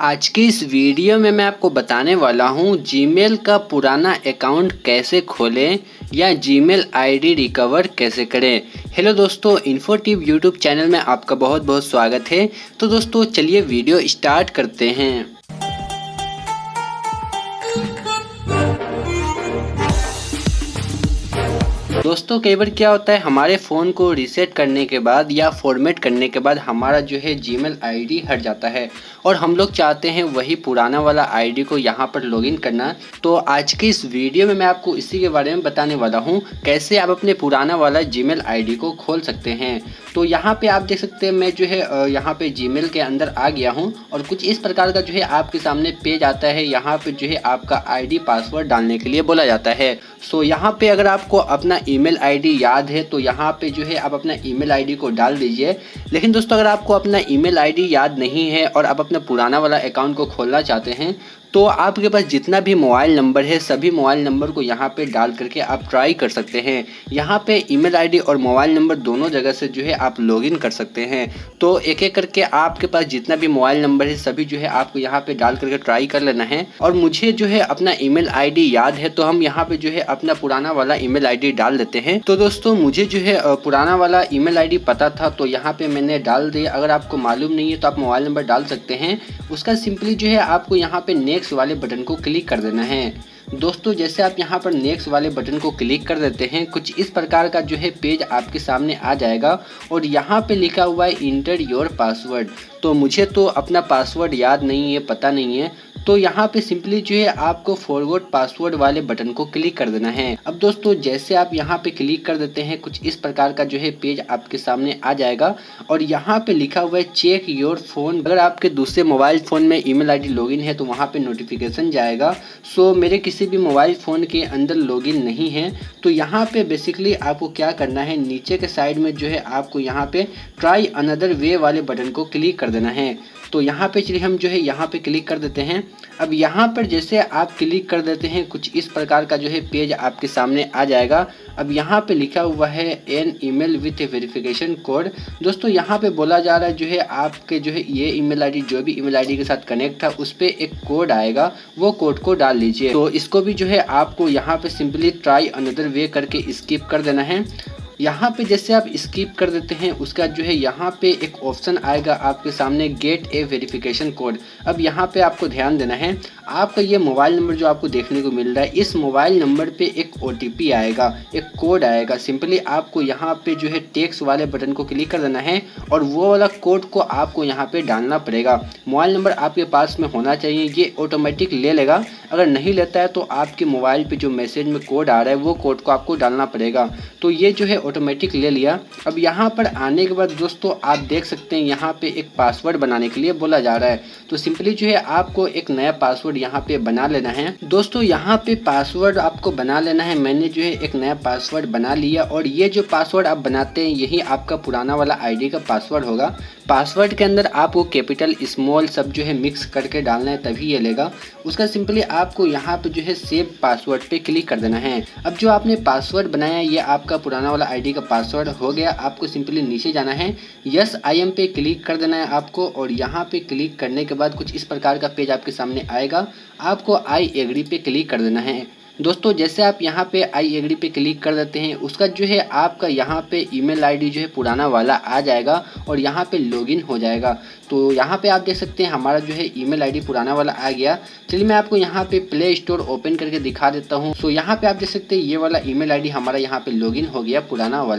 आज की इस वीडियो में मैं आपको बताने वाला हूं जीमेल का पुराना अकाउंट कैसे खोलें या जीमेल आईडी रिकवर कैसे करें। हेलो दोस्तों, इन्फोटिव यूट्यूब चैनल में आपका बहुत बहुत स्वागत है। तो दोस्तों चलिए वीडियो स्टार्ट करते हैं। दोस्तों कई बार क्या होता है, हमारे फ़ोन को रीसेट करने के बाद या फॉर्मेट करने के बाद हमारा जो है जीमेल आईडी हट जाता है और हम लोग चाहते हैं वही पुराना वाला आईडी को यहाँ पर लॉगिन करना। तो आज की इस वीडियो में मैं आपको इसी के बारे में बताने वाला हूँ, कैसे आप अपने पुराना वाला जीमेल आईडी को खोल सकते हैं। तो यहाँ पे आप देख सकते हैं, मैं जो है यहाँ पे जीमेल के अंदर आ गया हूँ और कुछ इस प्रकार का जो है आपके सामने पेज आता है। यहाँ पे जो है आपका आईडी पासवर्ड डालने के लिए बोला जाता है। सो यहाँ पे अगर आपको अपना ईमेल आईडी याद है तो यहाँ पे जो है आप अपना ईमेल आईडी को डाल दीजिए। लेकिन दोस्तों अगर आपको अपना ईमेल आईडी याद नहीं है और आप अपना पुराना वाला अकाउंट को खोलना चाहते हैं तो आपके पास जितना भी मोबाइल नंबर है सभी मोबाइल नंबर को यहाँ पे डाल करके आप ट्राई कर सकते हैं। यहाँ पे ईमेल आईडी और मोबाइल नंबर दोनों जगह से जो है आप लॉगिन कर सकते हैं। तो एक एक करके आपके पास जितना भी मोबाइल नंबर है सभी जो है आपको यहाँ पे डाल करके ट्राई कर लेना है। और मुझे जो है अपना ईमेल आईडी याद है तो हम यहाँ पे जो है अपना पुराना वाला ईमेल आईडी डाल देते हैं। तो दोस्तों मुझे जो है पुराना वाला ईमेल आईडी पता था तो यहाँ पे मैंने डाल दिया। अगर आपको मालूम नहीं है तो आप मोबाइल नंबर डाल सकते हैं। उसका सिंपली जो है आपको यहाँ पे नेक्स्ट वाले बटन को क्लिक कर देना है। दोस्तों जैसे आप यहाँ पर नेक्स्ट वाले बटन को क्लिक कर देते हैं, कुछ इस प्रकार का जो है पेज आपके सामने आ जाएगा और यहाँ पे लिखा हुआ है इंटर योर पासवर्ड। तो मुझे तो अपना पासवर्ड याद नहीं है, पता नहीं है, तो यहाँ पे सिंपली जो है आपको फॉरवर्ड पासवर्ड वाले बटन को क्लिक कर देना है। अब दोस्तों जैसे आप यहाँ पे क्लिक कर देते हैं, कुछ इस प्रकार का जो है पेज आपके सामने आ जाएगा और यहाँ पे लिखा हुआ है चेक योर फोन। अगर आपके दूसरे मोबाइल फ़ोन में ईमेल आईडी लॉगिन है तो वहाँ पे नोटिफिकेशन जाएगा। सो मेरे किसी भी मोबाइल फ़ोन के अंदर लॉगिन नहीं है। तो यहाँ पे बेसिकली आपको क्या करना है, नीचे के साइड में जो है आपको यहाँ पे ट्राई अनदर वे वाले बटन को क्लिक कर देना है। तो यहाँ पे चलिए हम जो है यहाँ पे क्लिक कर देते हैं। अब यहाँ पर जैसे आप क्लिक कर देते हैं, कुछ इस प्रकार का जो है पेज आपके सामने आ जाएगा। अब यहाँ पे लिखा हुआ है an email with verification code. दोस्तों यहाँ पे बोला जा रहा है जो है आपके जो है ये ईमेल आईडी जो भी ईमेल आईडी के साथ कनेक्ट था उस पर एक कोड आएगा, वो कोड को डाल लीजिए। तो इसको भी जो है आपको यहाँ पे सिंपली ट्राई अनदर वे करके स्किप कर देना है। यहाँ पे जैसे आप स्किप कर देते हैं उसका जो है यहाँ पे एक ऑप्शन आएगा आपके सामने गेट ए वेरिफिकेशन कोड। अब यहाँ पे आपको ध्यान देना है, आपका ये मोबाइल नंबर जो आपको देखने को मिल रहा है, इस मोबाइल नंबर पे एक OTP आएगा, एक कोड आएगा। सिंपली आपको यहाँ पे जो है टेक्स्ट वाले बटन को क्लिक कर देना है और वो वाला कोड को आपको यहाँ पे डालना पड़ेगा। मोबाइल नंबर आपके पास में होना चाहिए, ये ऑटोमेटिक ले लेगा। अगर नहीं लेता है तो आपके मोबाइल पे जो मैसेज में कोड आ रहा है वो कोड को आपको डालना पड़ेगा। तो ये जो है ऑटोमेटिक ले लिया। अब यहाँ पर आने के बाद दोस्तों आप देख सकते हैं यहाँ पे एक पासवर्ड बनाने के लिए बोला जा रहा है। तो सिंपली जो है आपको एक नया पासवर्ड यहाँ पे बना लेना है। दोस्तों यहाँ पे पासवर्ड आपको बना लेना है। मैंने जो है एक नया पासवर्ड बना लिया और ये जो पासवर्ड आप बनाते हैं यही आपका पुराना वाला आईडी का पासवर्ड होगा। पासवर्ड के अंदर आपको कैपिटल स्मॉल सब जो है मिक्स करके डालना है, तभी ये लेगा। उसका सिंपली आपको यहाँ पे जो है सेव पासवर्ड पे क्लिक कर देना है। अब जो आपने पासवर्ड बनाया ये आपका पुराना वाला आईडी का पासवर्ड हो गया। आपको सिंपली नीचे जाना है, यस आई एम पे क्लिक कर देना है आपको और यहाँ पे क्लिक करने के बाद कुछ इस प्रकार का पेज आपके सामने आएगा। आपको आई एग्री पे क्लिक कर देना है। दोस्तों जैसे आप यहाँ पे आई एग्री पे क्लिक कर देते हैं उसका जो है आपका यहाँ पे ईमेल आईडी जो है पुराना वाला आ जाएगा और यहाँ पे लॉगिन हो जाएगा। तो यहाँ पे आप देख सकते हैं हमारा जो है ईमेल आईडी पुराना वाला आ गया। चलिए मैं आपको यहाँ पे प्ले स्टोर ओपन करके दिखा देता हूँ। सो यहाँ पे आप देख सकते हैं ये वाला ईमेल आईडी हमारा यहाँ पे लॉगिन हो गया पुराना वाला।